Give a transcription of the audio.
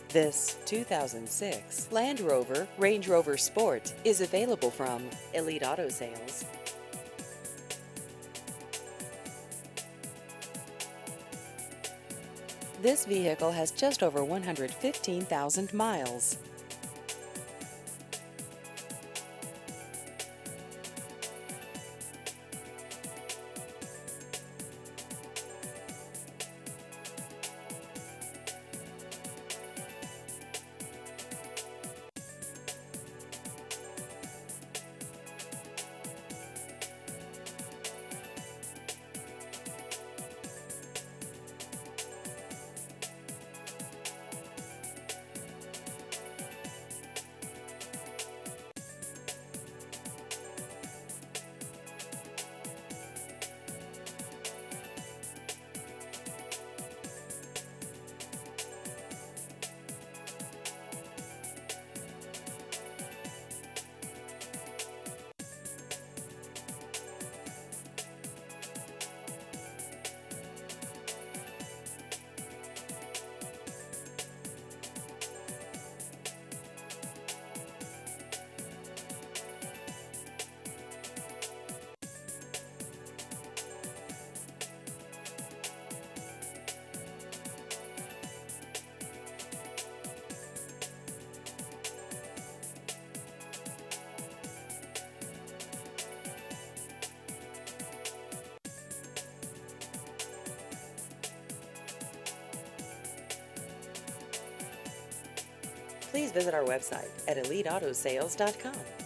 This 2006 Land Rover Range Rover Sport is available from Elite Auto Sales. This vehicle has just over 115,000 miles. Please visit our website at eliteautosales.com.